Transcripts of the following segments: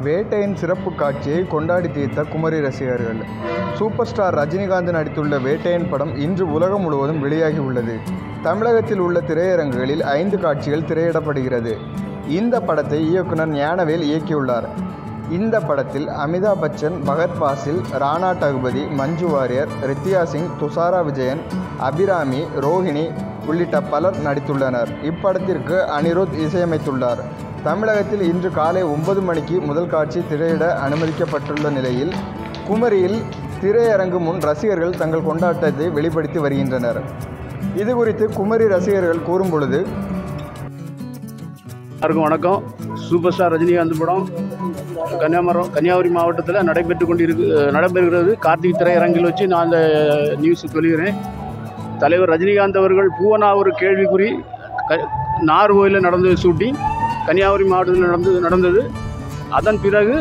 வேட்டையின் சிறப்பு காட்சியை கொண்டாடி தீர்த்த குமரி ரசிகர்கள். சூப்பர் ஸ்டார் ரஜினிகாந்த் நடித்துள்ள வேட்டையின் படம் இன்று உலகம் முழுவதும் வெளியாகி உள்ளது. தமிழகத்தில் உள்ள திரையரங்குகளில் 5 காட்சிகள் திரையிடப்படுகிறது. இந்த படத்தை இயக்குனர் ஞானவேல் இயக்கியுள்ளார். இந்த படத்தில் அமிதாப் பச்சன், பகத் பாசில், ராணா டகுபதி, மஞ்சு வாரியர், ரித்தியா சிங், துஷாரா விஜயன், அபிராமி, ரோஹிணி உள்ளிட்ட பலர் நடித்துள்ளனர். இப்படத்திற்கு அனிருத் இசையமைத்துள்ளார். தமிழகத்தில் இன்று காலை 9 மணிக்கு முதல் காட்சி திரையிட அனுமதிக்கப்பட்டுள்ள நிலையில் குமரியில் திரையரங்கு முன் ரசிகர்கள் தங்கள் கொண்டாட்டத்தை வெளிப்படுத்தி வருகின்றனர். இது குறித்து குமரி ரசிகர்கள் கூறும் பொழுது, எல்லாருக்கும் வணக்கம். சூப்பர் ஸ்டார் ரஜினிகாந்த் படம் கன்னியாகுமரி மாவட்டத்தில் நடைபெறுகிறது. கார்த்திகை திரையரங்கில் வச்சு நான் அந்த நியூஸ் சொல்கிறேன். தலைவர் ரஜினிகாந்த் அவர்கள் பூவனா ஒரு கேள்விக்குறி நார்கோயிலில் நடந்தது ஷூட்டிங். கன்னியாகுமரி மாவட்டத்தில் நடந்தது. அதன் பிறகு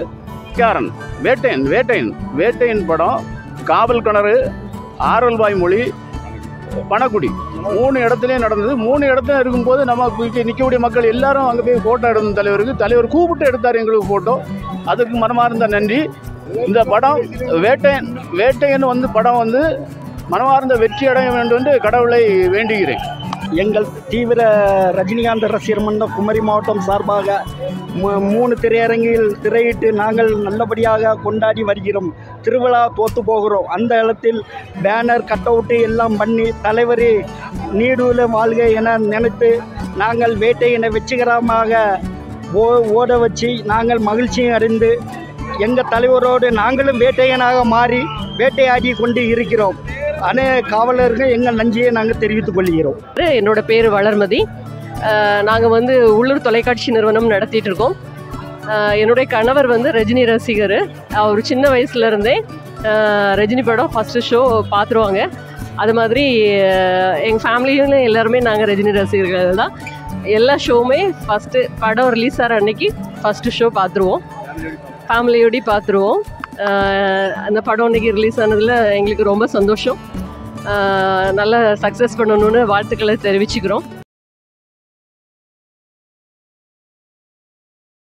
வேட்டையன் படம் காவல் கிணறு, ஆரல்வாய் மொழி, பணக்குடி 3 இடத்துலையும் நடந்தது. 3 இடத்துல இருக்கும்போது நம்ம நிற்கக்கூடிய மக்கள் எல்லாரும் அங்கே போய் ஃபோட்டோ எடுக்கும். தலைவர் கூப்பிட்டு எடுத்தார் எங்களுக்கு ஃபோட்டோ. அதுக்கு மனமார்ந்த நன்றி. இந்த படம் வேட்டையன் படம் மனமார்ந்த வெற்றி அடைய வேண்டும் என்று கடவுளை வேண்டுகிறேன். எங்கள் தீவிர ரஜினிகாந்த் ரசிகர் மன்றம் குமரி மாவட்டம் சார்பாக 3 திரையரங்கில் திரையிட்டு நாங்கள் நல்லபடியாக கொண்டாடி வருகிறோம். திருவிழா தோற்று போகிறோம். அந்த இடத்தில் பேனர், கட் அவுட்டு எல்லாம் பண்ணி தலைவரே நீடூல வாழ்க என நினைத்து நாங்கள் வேட்டையினை வெற்றிகரமாக ஓட வச்சு நாங்கள் மகிழ்ச்சியும் அடைந்து எங்கள் தலைவரோடு நாங்களும் வேட்டையனாக மாறி வேட்டையாடி கொண்டு இருக்கிறோம். அனைத்து காவலர்கள் எங்கள் நன்றியை நாங்கள் தெரிவித்துக் கொள்கிறோம். என்னோட பேர் வளர்மதி. நாங்கள் உள்ளூர் தொலைக்காட்சி நிறுவனம் நடத்திட்டு இருக்கோம். என்னுடைய கணவர் ரஜினி ரசிகர். அவர் சின்ன வயசுலேருந்தே ரஜினி படம் ஃபஸ்ட்டு ஷோ பார்த்துருவாங்க. அது மாதிரி எங்கள் ஃபேமிலியும் எல்லாருமே நாங்கள் ரஜினி ரசிகர்கள் தான். எல்லா ஷோவுமே ஃபஸ்ட்டு படம் ரிலீஸ் ஆகிற அன்னைக்கு ஃபஸ்ட்டு ஷோ பார்த்துருவோம். ஃபேமிலியோடி பார்த்துருவோம். அந்த படம் அன்றைக்கி ரிலீஸ் ஆனதில் எங்களுக்கு ரொம்ப சந்தோஷம். நல்லா சக்ஸஸ் பண்ணணுன்னு வாழ்த்துக்களை தெரிவிச்சுக்கிறோம்.